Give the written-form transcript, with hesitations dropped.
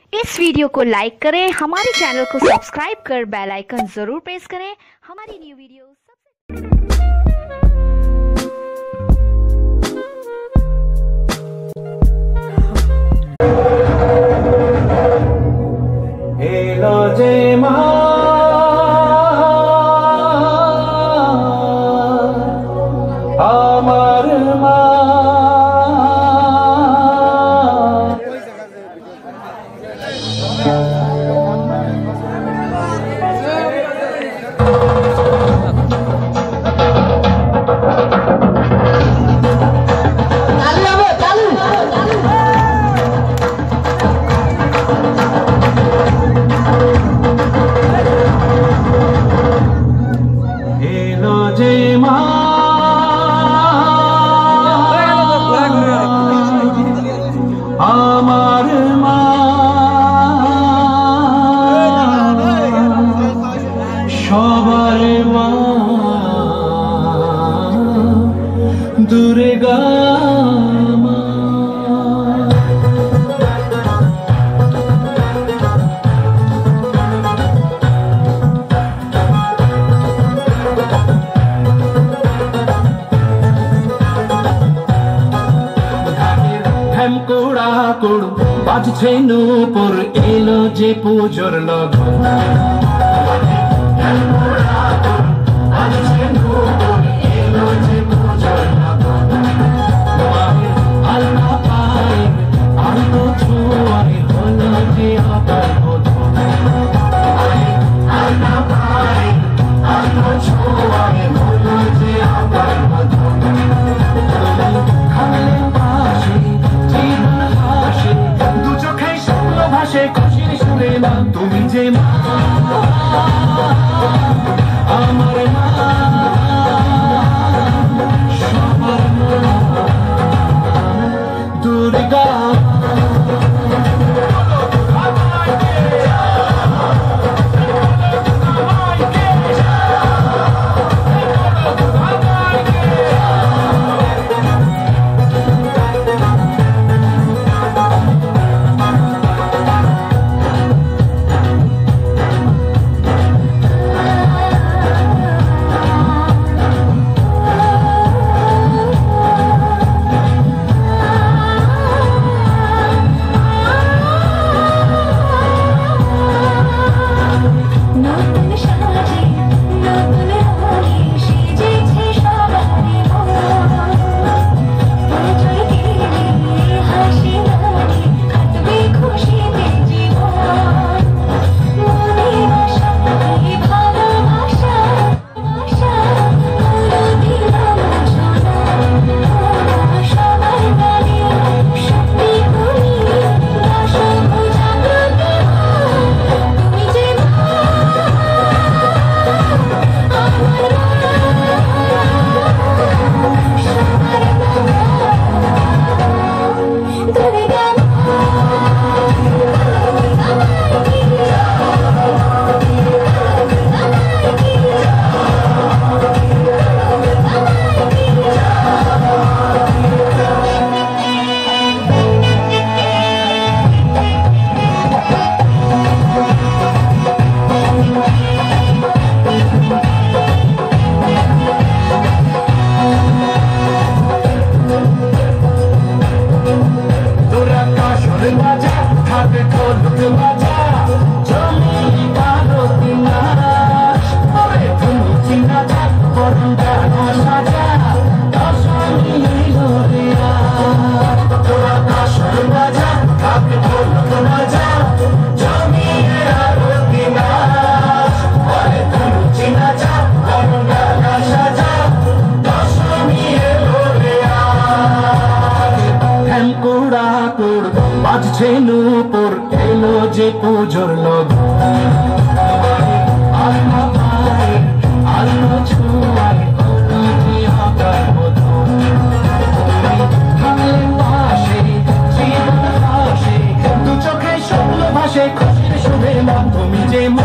इस वीडियो को लाइक करें, हमारे चैनल को सब्सक्राइब कर बेल आइकन जरूर प्रेस करें। हमारी न्यू वीडियो दुर्गा কুড় বাজছে নূপুর এলো যে পুজোর লগন খুশির সুরে মা তুমি যে মা আমার মা সবার মা দুর্গা বাজছে নূপুর এলো যে পুজোর লগন আল্লাহ পায় আল্লাহ ছুঁয়ায় হলো যে আকার মধুর থাকলেন পাশে জীবন পাশে দু চোখে স্বপ্ন ভাসে খুশির সুরে মা তুমি যে